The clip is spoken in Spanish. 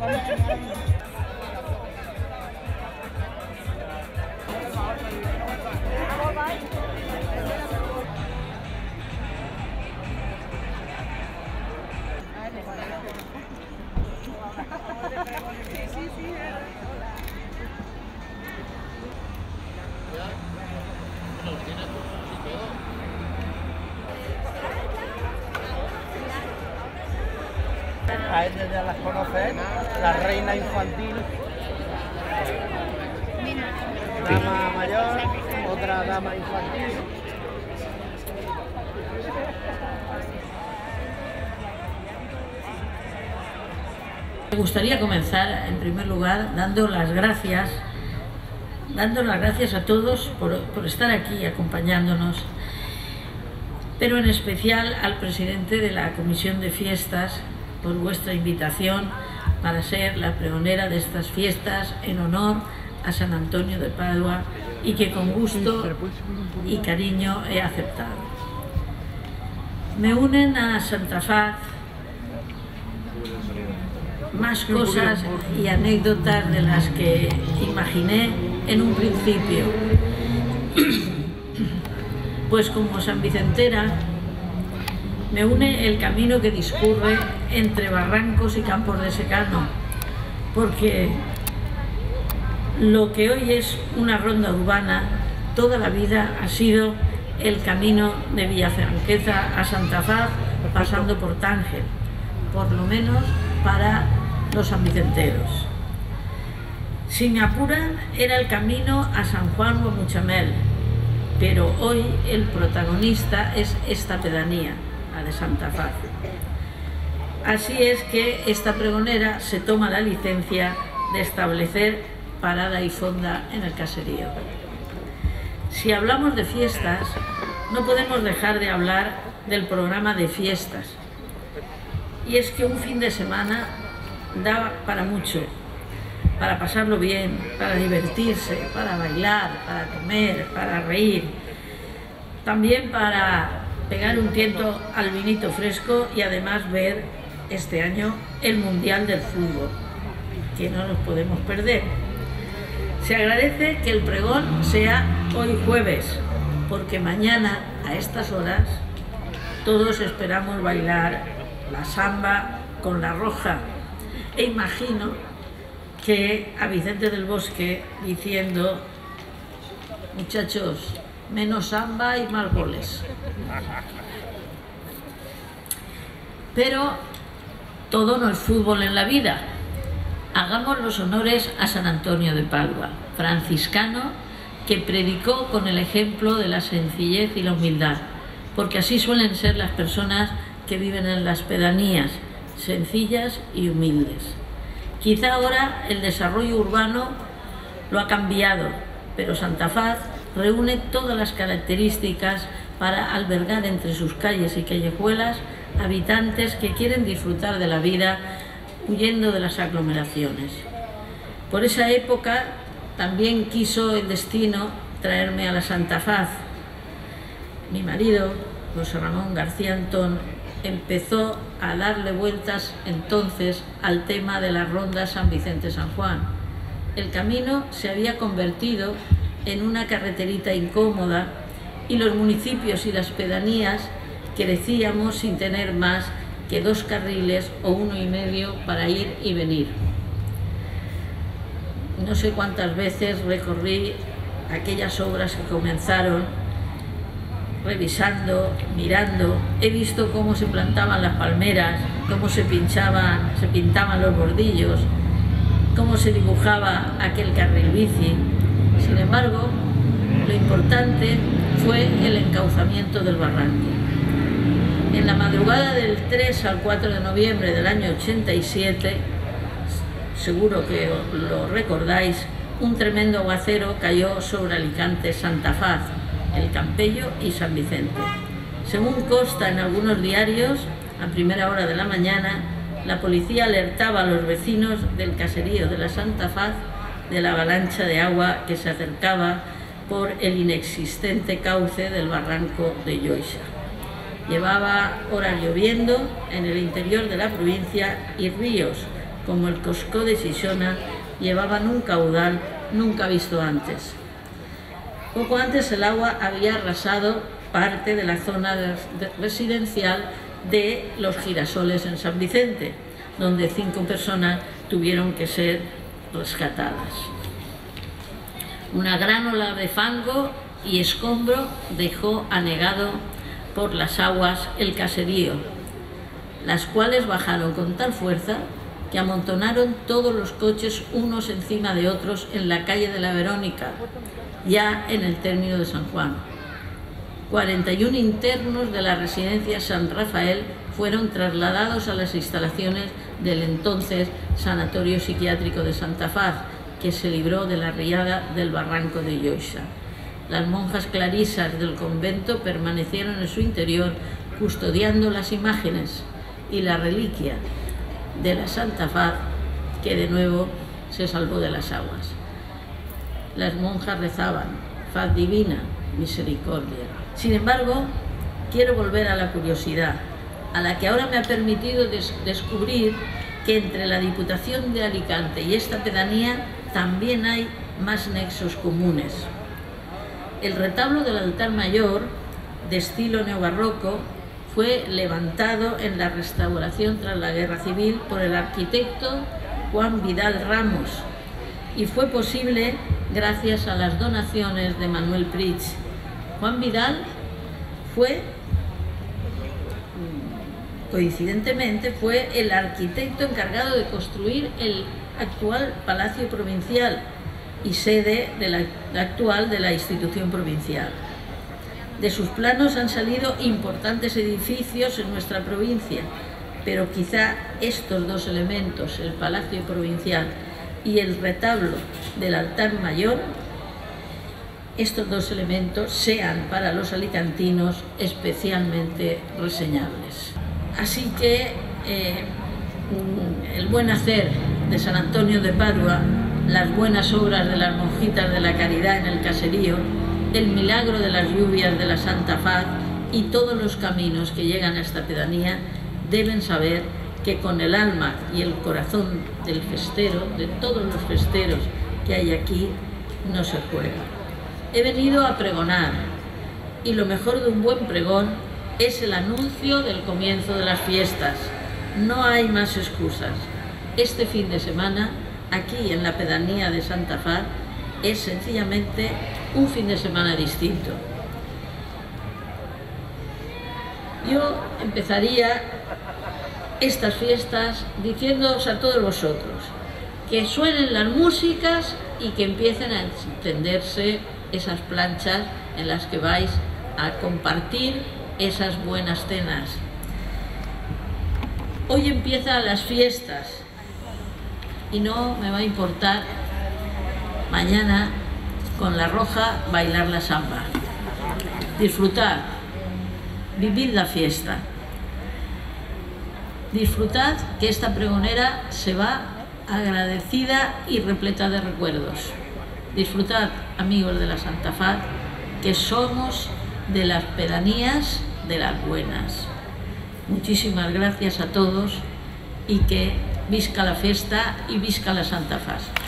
A ellas ya las conocen, la reina infantil, dama mayor, otra dama infantil. Me gustaría comenzar, en primer lugar, dando las gracias a todos por estar aquí acompañándonos, pero en especial al presidente de la Comisión de Fiestas, por vuestra invitación para ser la pregonera de estas fiestas en honor a San Antonio de Padua y que con gusto y cariño he aceptado. Me unen a Santa Faz más cosas y anécdotas de las que imaginé en un principio, pues como sanvicentera me une el camino que discurre entre barrancos y campos de secano, porque lo que hoy es una ronda urbana, toda la vida ha sido el camino de Villafranqueza a Santa Faz, pasando por Tánger, por lo menos para los sanvicenteros. Si me apuran, era el camino a San Juan o a Muchamel, pero hoy el protagonista es esta pedanía, la de Santa Faz. Así es que esta pregonera se toma la licencia de establecer parada y fonda en el caserío. Si hablamos de fiestas, no podemos dejar de hablar del programa de fiestas. Y es que un fin de semana da para mucho, para pasarlo bien, para divertirse, para bailar, para comer, para reír, también para pegar un tiento al vinito fresco y además ver este año el Mundial del Fútbol, que no nos podemos perder. Se agradece que el pregón sea hoy jueves, porque mañana a estas horas todos esperamos bailar la samba con la roja, e imagino que a Vicente del Bosque diciendo: muchachos, menos samba y más goles. Pero todo no es fútbol en la vida. Hagamos los honores a San Antonio de Padua, franciscano que predicó con el ejemplo de la sencillez y la humildad, porque así suelen ser las personas que viven en las pedanías, sencillas y humildes. Quizá ahora el desarrollo urbano lo ha cambiado, pero Santa Faz reúne todas las características para albergar entre sus calles y callejuelas habitantes que quieren disfrutar de la vida huyendo de las aglomeraciones. Por esa época también quiso el destino traerme a la Santa Faz. Mi marido, José Ramón García Antón, empezó a darle vueltas entonces al tema de la ronda San Vicente-San Juan. El camino se había convertido en una carreterita incómoda y los municipios y las pedanías crecíamos sin tener más que 2 carriles o 1,5 para ir y venir. No sé cuántas veces recorrí aquellas obras que comenzaron, revisando, mirando. He visto cómo se plantaban las palmeras, cómo se pintaban los bordillos, cómo se dibujaba aquel carril bici. Sin embargo, lo importante fue el encauzamiento del barranco. En la madrugada del 3 al 4 de noviembre del año 87, seguro que lo recordáis, un tremendo aguacero cayó sobre Alicante, Santa Faz, El Campello y San Vicente. Según consta en algunos diarios, a primera hora de la mañana, la policía alertaba a los vecinos del caserío de la Santa Faz de la avalancha de agua que se acercaba por el inexistente cauce del barranco de Lloisa. Llevaba horas lloviendo en el interior de la provincia y ríos como el Coscó de Xixona, llevaban un caudal nunca visto antes. Poco antes el agua había arrasado parte de la zona residencial de Los Girasoles en San Vicente, donde 5 personas tuvieron que ser rescatadas. Una gran ola de fango y escombro dejó anegado por las aguas el caserío, las cuales bajaron con tal fuerza que amontonaron todos los coches unos encima de otros en la calle de la Verónica, ya en el término de San Juan. 41 internos de la residencia San Rafael fueron trasladados a las instalaciones del entonces Sanatorio Psiquiátrico de Santa Faz, que se libró de la riada del barranco de Lloixa. Las monjas clarisas del convento permanecieron en su interior custodiando las imágenes y la reliquia de la Santa Faz, que de nuevo se salvó de las aguas. Las monjas rezaban: Faz divina, misericordia. Sin embargo, quiero volver a la curiosidad, a la que ahora me ha permitido descubrir que entre la Diputación de Alicante y esta pedanía también hay más nexos comunes. El retablo del altar mayor, de estilo neobarroco, fue levantado en la restauración tras la Guerra Civil por el arquitecto Juan Vidal Ramos y fue posible gracias a las donaciones de Manuel Prits. Juan Vidal coincidentemente fue el arquitecto encargado de construir el actual Palacio Provincial y sede actual de la institución provincial. De sus planos han salido importantes edificios en nuestra provincia, pero quizá estos 2 elementos, el Palacio Provincial y el retablo del altar mayor, estos 2 elementos sean para los alicantinos especialmente reseñables. Así que el buen hacer de San Antonio de Padua, las buenas obras de las monjitas de la caridad en el caserío, el milagro de las lluvias de la Santa Faz y todos los caminos que llegan a esta pedanía deben saber que con el alma y el corazón del festero, de todos los festeros que hay aquí, no se juega. He venido a pregonar y lo mejor de un buen pregón es el anuncio del comienzo de las fiestas. No hay más excusas. Este fin de semana, aquí en la pedanía de Santa Faz, es sencillamente un fin de semana distinto. Yo empezaría estas fiestas diciéndoos a todos vosotros que suenen las músicas y que empiecen a encenderse esas planchas en las que vais a compartir esas buenas cenas. Hoy empiezan las fiestas y no me va a importar mañana con la Roja bailar la samba. Disfrutad, vivid la fiesta. Disfrutad que esta pregonera se va agradecida y repleta de recuerdos. Disfrutad, amigos de la Santa Faz, que somos de las pedanías de las buenas. Muchísimas gracias a todos y que visca la fiesta y visca la Santa Faz.